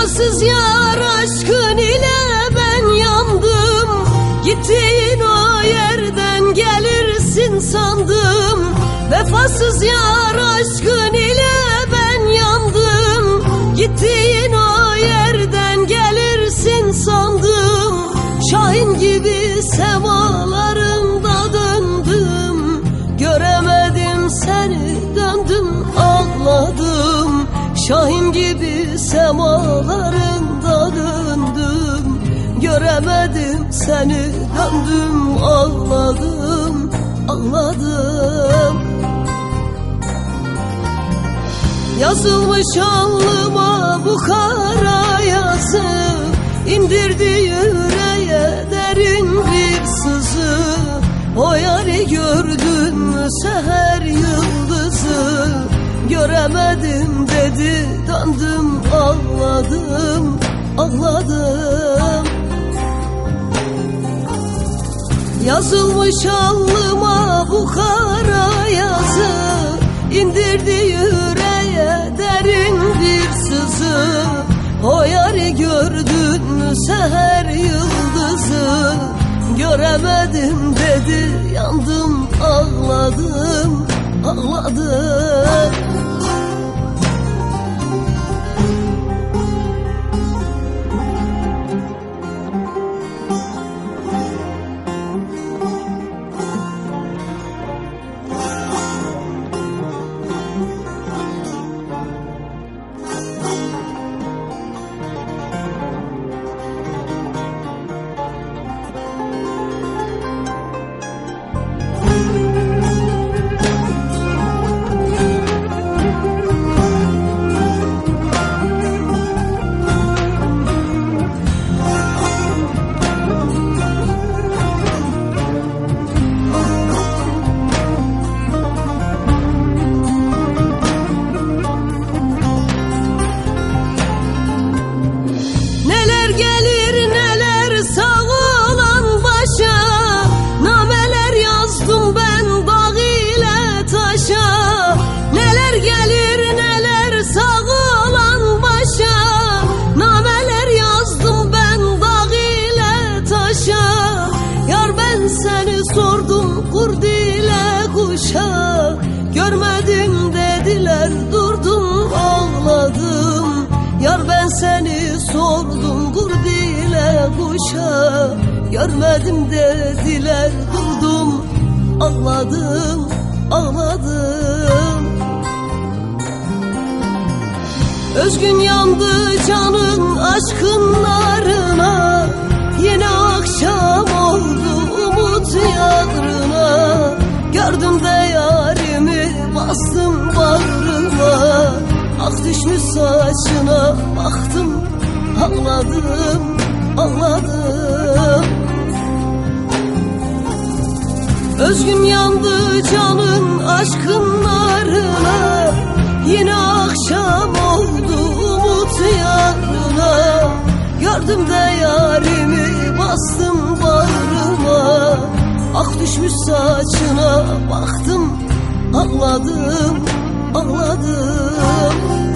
Vefasız yar aşkın ile ben yandım. Gittiğin o yerden gelirsin sandım. Vefasız yar aşkın ile ben yandım. Gittiğin o yerden gelirsin sandım. Şahin gibi semalarında döndüm. Göremedim seni, döndüm ağladım. Şahin gibi semalarında döndüm. Göremedim seni, döndüm ağladım, ağladım. Yazılmış alnıma bu kara yazı, indirdi yüreğe derin bir sızı. O yari gördün mü seher yıldızı? Göremedim dedi, döndüm ağladım, ağladım. Yazılmış alnıma bu kara yazı, indirdi yüreğe derin bir sızı. O yari gördün mü seher yıldızı? Göremedim dedi, yandım ağladım, ağladım. Seni sordum kurd ile kuşa, görmedim dediler, durdum ağladım. Yar ben seni sordum kurd ile kuşa, görmedim dediler, durdum ağladım, ağladım. Özgün yandı canın aşkın narına, yine akşam oldu umut yadrına. Gördüm de yarimi, bastım bağrıma. Ak düşmüş saçına baktım, ağladım, ağladım. Özgün yandı canın aşkın narına, yine akşam oldu umut yadrına. Gördüm de yarimi, bastım bağrıma. Ak düşmüş saçına baktım, ağladım, ağladım.